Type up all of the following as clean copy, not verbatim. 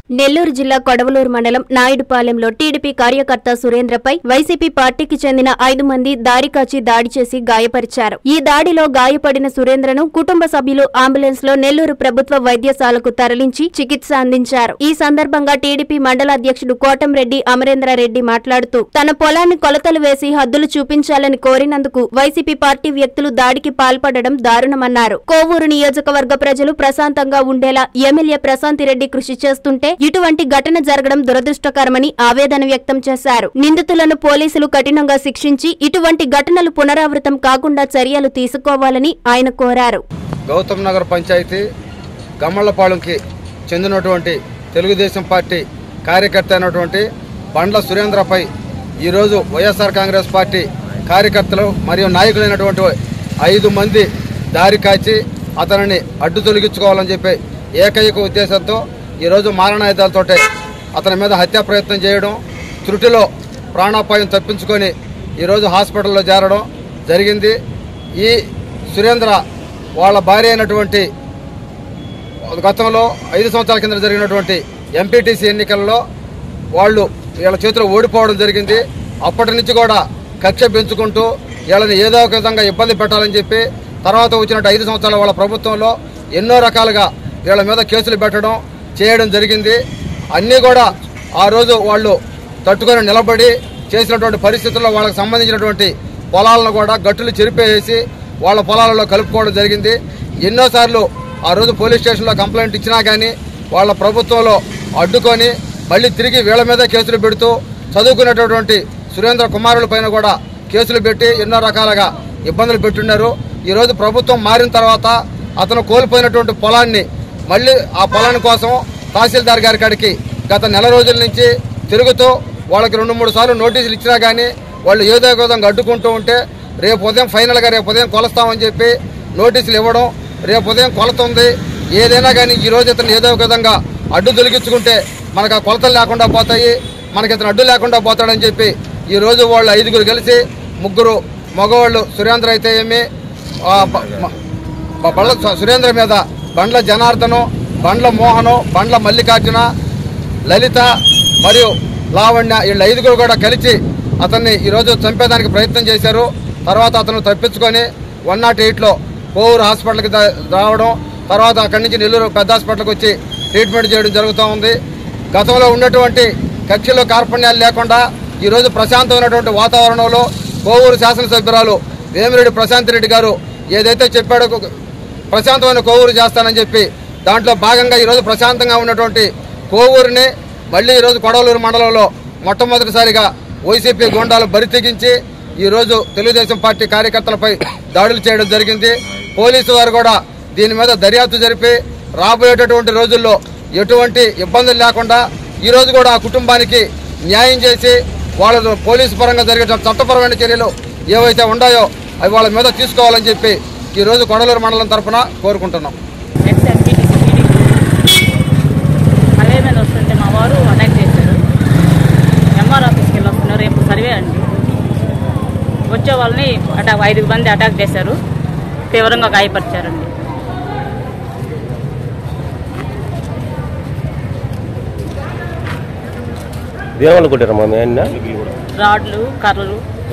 నెల్లూరు జిల్లా కొడవలూరు మండలం నాయుడుపాలెంలో టీడీపీ కార్యకర్త సురేంద్రపై వైసీపీ పార్టీకి చెందిన 5 మంది దారికాచి దాడి చేసి గాయపరిచారు. ఈ దాడిలో గాయపడిన సురేంద్రను కుటుంబ సభ్యులు అంబులెన్స్ లో నెల్లూరు ప్రభుత్వ వైద్యశాలకు తరలించి చికిత్స అందించారు. ఈ సందర్భంగా టీడీపీ మండల అధ్యక్షుడు కోటంరెడ్డి అమరేంద్రారెడ్డి మాట్లాడుతూ తన పొలాన్ని కొలతలు వేసి హద్దులు చూపించాలని కోరినందుకు వైసీపీ పార్టీ వ్యక్తులు దాడికి పాల్పడడం దారుణమన్నారు. కోవూరు నియోజకవర్గ ప్రజలు ప్రశాంతంగా ఉండేలా ఎమ్మెల్యే ప్రశాంతిరెడ్డి కృషి చేస్తుంటే ఇటువంటి ఘటన జరగడం దురదృష్టకరమని ఆవేదన వ్యక్తం చేశారు. నిందితులను పోలీసులు కఠినంగా శిక్షించి ఇటువంటి ఘటనలు పునరావృతం కాకుండా చర్యలు తీసుకోవాలని ఆయన కోరారు. గౌతమ్ నగర్ పంచాయతీ గమ్మళ్లపాలెంకి చెందినటువంటి తెలుగుదేశం పార్టీ కార్యకర్త అయినటువంటి బండ్ల సురేంద్రపై ఈరోజు వైఎస్ఆర్ కాంగ్రెస్ పార్టీ కార్యకర్తలు మరియు నాయకులైనటువంటి 5 మంది దారి కాచి అతనిని అడ్డు తొలగించుకోవాలని చెప్పి ఏకైక ఉద్దేశంతో ఈరోజు మారణాయుధాలతో అతని మీద హత్యా ప్రయత్నం చేయడం, త్రుటిలో ప్రాణాపాయం తప్పించుకొని ఈరోజు హాస్పిటల్లో చేరడం జరిగింది. ఈ సురేంద్ర వాళ్ళ భార్య అయినటువంటి గతంలో 5 సంవత్సరాల కింద జరిగినటువంటి ఎంపీటీసీ ఎన్నికల్లో వీళ్ళ చేతిలో ఓడిపోవడం జరిగింది. అప్పటి నుంచి కూడా కక్ష పెంచుకుంటూ వీళ్ళని ఏదో ఒక విధంగా ఇబ్బంది పెట్టాలని చెప్పి తర్వాత వచ్చినట్టు 5 సంవత్సరాల వాళ్ళ ప్రభుత్వంలో ఎన్నో రకాలుగా వీళ్ళ మీద కేసులు పెట్టడం చేయడం జరిగింది. అన్నీ కూడా ఆ రోజు వాళ్ళు తట్టుకొని నిలబడి చేసినటువంటి పరిస్థితుల్లో వాళ్ళకి సంబంధించినటువంటి పొలాలను కూడా గట్టులు చెరిపేసి వాళ్ళ పొలాలలో కలుపుకోవడం జరిగింది. ఎన్నోసార్లు ఆ రోజు పోలీస్ స్టేషన్లో కంప్లైంట్ ఇచ్చినా కానీ వాళ్ళ ప్రభుత్వంలో అడ్డుకొని మళ్ళీ తిరిగి వీళ్ళ మీద కేసులు పెడుతూ చదువుకునేటటువంటి సురేంద్ర కుమారుల పైన కూడా కేసులు పెట్టి ఎన్నో రకాలుగా ఇబ్బందులు పెట్టున్నారు. ఈరోజు ప్రభుత్వం మారిన తర్వాత అతను కోల్పోయినటువంటి పొలాన్ని మళ్ళీ ఆ పొలాన్ని కోసం తహసీల్దార్ గారి కాడికి గత నెల రోజుల నుంచి తిరుగుతూ వాళ్ళకి 2-3 సార్లు నోటీసులు ఇచ్చినా కానీ వాళ్ళు ఏదో ఒక విధంగా అడ్డుకుంటూ ఉంటే రేపు ఉదయం ఫైనల్గా రేపు ఉదయం కొలుస్తామని చెప్పి నోటీసులు ఇవ్వడం, రేపు ఉదయం కొలత ఉంది ఏదైనా కానీ ఈరోజు ఇతను ఏదో ఒక విధంగా అడ్డు తొలగించుకుంటే మనకు ఆ కొలతలు లేకుండా పోతాయి, మనకి ఇతను అడ్డు లేకుండా పోతాడని చెప్పి ఈరోజు వాళ్ళు 5గురు కలిసి 3 మగవాళ్ళు సురేంద్ర అయితే ఏమి సురేంద్ర మీద బండ్ల జనార్దను, బండ్ల మోహను, బండ్ల మల్లికార్జున, లలిత మరియు లావణ్య వీళ్ళ 5గురు కూడా కలిసి అతన్ని ఈరోజు చంపేదానికి ప్రయత్నం చేశారు. తర్వాత అతను తప్పించుకొని 108లో కోవూరు హాస్పిటల్కి రావడం, తర్వాత అక్కడి నుంచి నెల్లూరు పెద్ద హాస్పిటల్కి వచ్చి ట్రీట్మెంట్ చేయడం జరుగుతూ ఉంది. గతంలో ఉన్నటువంటి కక్షలో కార్పణ్యాలు లేకుండా ఈరోజు ప్రశాంతమైనటువంటి వాతావరణంలో కోవూరు శాసనసభ్యురాలు వేమిరెడ్డి ప్రశాంతిరెడ్డి గారు ఏదైతే చెప్పాడో ప్రశాంతమైన కోవూరు చేస్తానని చెప్పి దాంట్లో భాగంగా ఈరోజు ప్రశాంతంగా ఉన్నటువంటి కోవూరుని మళ్ళీ ఈరోజు కొడవలూరు మండలంలో మొట్టమొదటిసారిగా వైసీపీ గూండాలు బరితెగించి ఈరోజు తెలుగుదేశం పార్టీ కార్యకర్తలపై దాడులు చేయడం జరిగింది. పోలీసు వారు కూడా దీని మీద దర్యాప్తు జరిపి రాబోయేటటువంటి రోజుల్లో ఎటువంటి ఇబ్బందులు లేకుండా ఈరోజు కూడా ఆ కుటుంబానికి న్యాయం చేసి వాళ్ళ పోలీసు పరంగా జరిగే చట్టపరమైన చర్యలు ఏవైతే ఉన్నాయో అవి వాళ్ళ మీద తీసుకోవాలని చెప్పి ఈరోజు కొడవలూరు మండలం తరఫున కోరుకుంటున్నాం. హైవే మీద వస్తుంటే మా వారు అటాక్ చేశారు. ఎంఆర్ ఆఫీస్కి వెళ్ళి వస్తున్నారు, రేపు సర్వే అండి. వచ్చే వాళ్ళని 5 మంది అటాక్ చేశారు, తీవ్రంగా గాయపరిచారండి. రాడ్లు, కర్రలు,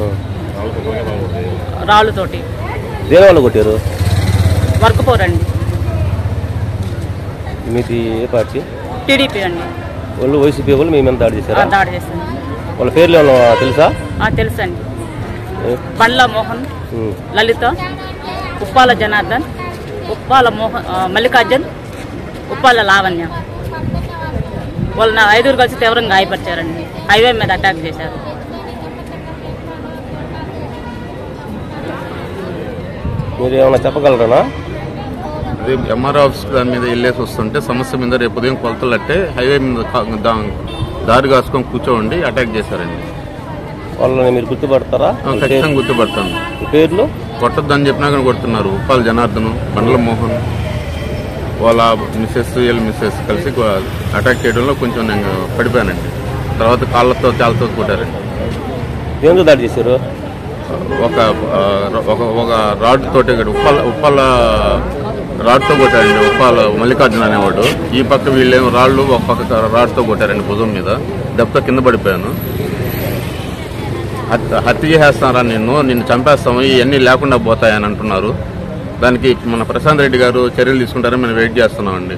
రాళ్ళతోటి కొట్టారు. వర్క్ పోరండి. మీది ఏ పార్టీ? టీడీపీ అండి. వాళ్ళు వైసీపీ వాళ్ళు మీ మీద దాడి చేశారు. దాడి చేశారు. వాళ్ళ పేర్లు ఏమన్నా తెలుసా? తెలుసండి. బండ్ల మోహన్, లలిత, ఉప్పాల జనార్దన్, ఉప్పాల మల్లికార్జున్, ఉప్పాల లావణ్య. వాళ్ళ 5గురు కలిసి తీవ్రంగా గాయపరిచారండి. హైవే మీద అటాక్ చేశారు. మీరు ఏమన్నా చెప్పగలరా? రేపు ఎంఆర్ ఆఫీస్ దాని మీద వెళ్ళేసి వస్తుంటే సమస్య మీద రేపు ఉదయం కొలతలు అట్టే హైవే మీద దారి కాసుకొని కూర్చోండి అటాక్ చేశారండి. వాళ్ళని మీరు గుర్తుపడతారా? ఖచ్చితంగా గుర్తుపడతాను. పేర్లు కొట్టద్దని చెప్పినా కానీ కొడుతున్నారు. ఉప్పాల జనార్దను, బండ్ల మోహన్, వాళ్ళ మిస్సెస్ కలిసి అటాక్ చేయడంలో కొంచెం నేను పడిపోయానండి. తర్వాత కాళ్ళతో చాలతో కొట్టారండి. ఎందుకు దాడి చేశారు? ఒక రాడ్ తోటి ఉప్పాల రాడ్తో కొట్టారండి. ఉప్పాల మల్లికార్జున అనేవాడు. ఈ పక్క వీళ్ళేమో రాళ్ళు, ఒక పక్క రాడ్తో కొట్టారండి భుజం మీద. దెబ్బతో కింద పడిపోయాను. హత్య చేస్తారా, నిన్ను చంపేస్తాము, ఇవన్నీ లేకుండా పోతాయని అంటున్నారు. దానికి మన ప్రశాంత్ రెడ్డి గారు చర్యలు తీసుకుంటారని మేము వెయిట్ చేస్తున్నామండి.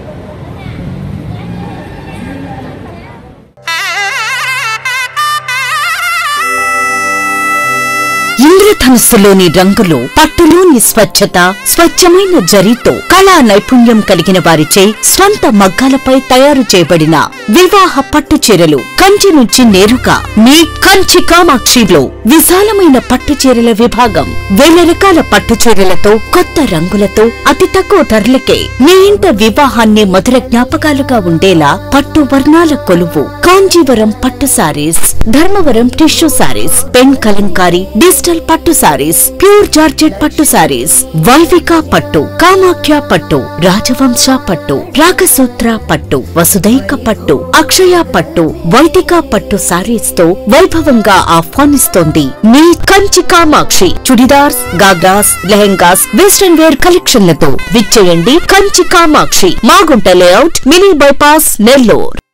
ఇంద్రధనుస్సులోని రంగులు, పట్టులోని స్వచ్ఛత, స్వచ్ఛమైన జరీతో కళా నైపుణ్యం కలిగిన వారిచే స్వంత మగ్గాలపై తయారు చేయబడిన వివాహ పట్టు చీరలు కంచి నుంచి నేరుగా మీ కంచి కామాక్షిలో విశాలమైన పట్టు చీరల విభాగం. వేల రకాల పట్టు చీరలతో, కొత్త రంగులతో, అతి తక్కువ ధరలకే మీ ఇంట వివాహాన్ని మధుర జ్ఞాపకాలుగా ఉండేలా పట్టు వర్ణాల కొలువు కాంజీవరం పట్టు sarees, Dharmavaram tissue sarees, pen Kalamkari, digital పట్టు సారీస్, ప్యూర్ జార్జెట్ పట్టు సారీస్, వైవిక పట్టు, కామాఖ్య పట్టు, రాజవంశ పట్టు, రాగసూత్ర పట్టు, వసుదైక పట్టు, అక్షయ పట్టు, వైదిక పట్టు సారీస్ తో వైభవంగా ఆహ్వానిస్తోంది మీ కంచి కామాక్షి. చుడిదార్స్, గాగ్రాస్, లెహెంగాస్, వెస్టర్న్ వేర్ కలెక్షన్లతో విచ్చేయండి Kanchi Kamakshi, Magunta layout, mini bypass, Nellore.